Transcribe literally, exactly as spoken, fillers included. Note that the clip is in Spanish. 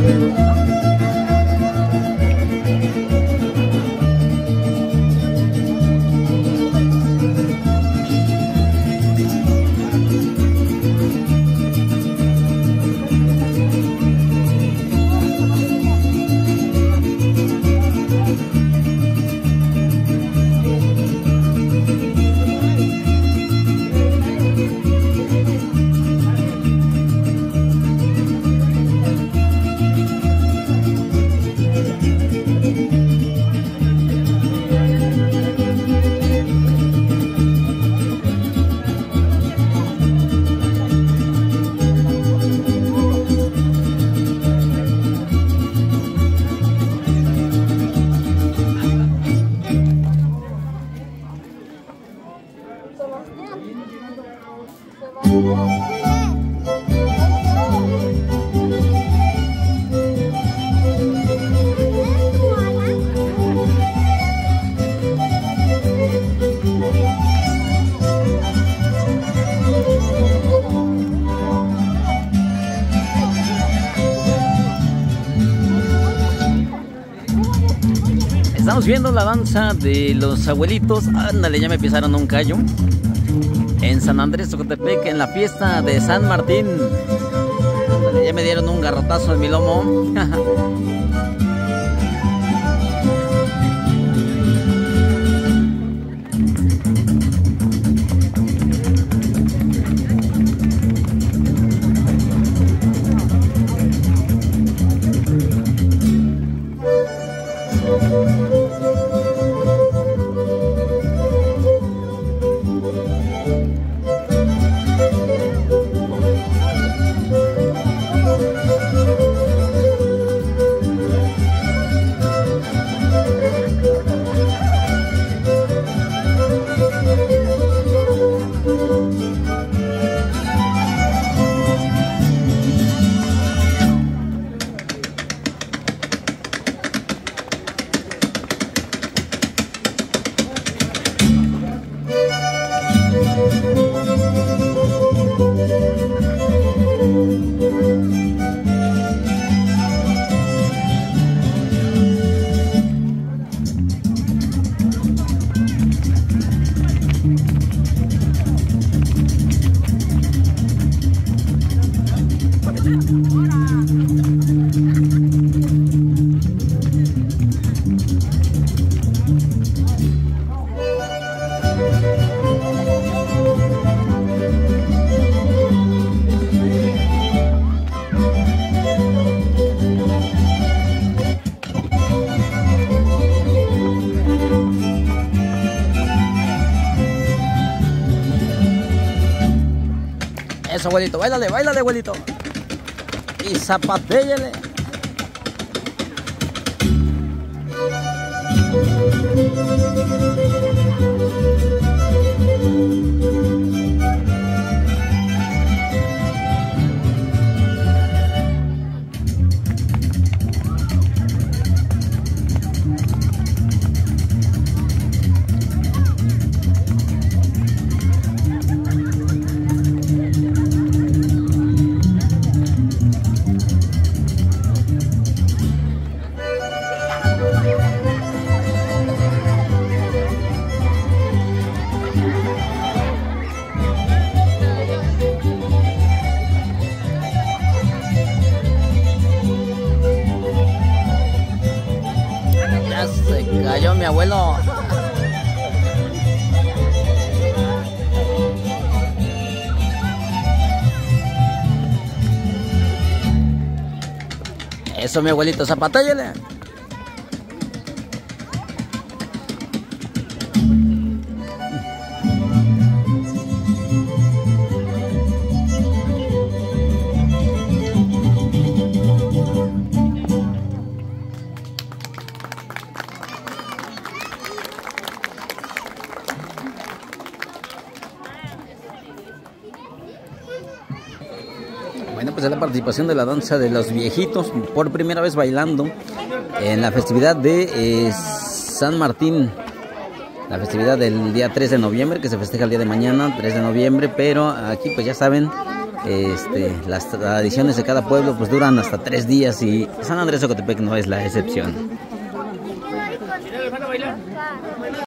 Estamos viendo la danza de los abuelitos. Ándale, ya me pisaron un callo. En San Andrés Tocotepec, en la fiesta de San Martín. Ándale, ya me dieron un garrotazo en mi lomo. Eso, abuelito, bailale, bailale, abuelito. Y zapatéllele. Se cayó mi abuelo. Eso, mi abuelito, zapatéllele. Bueno, pues es la participación de la danza de los viejitos, por primera vez bailando en la festividad de eh, San Martín, la festividad del día tres de noviembre, que se festeja el día de mañana, tres de noviembre, pero aquí pues ya saben, Este, las tradiciones de cada pueblo pues duran hasta tres días y San Andrés Ocotepec no es la excepción.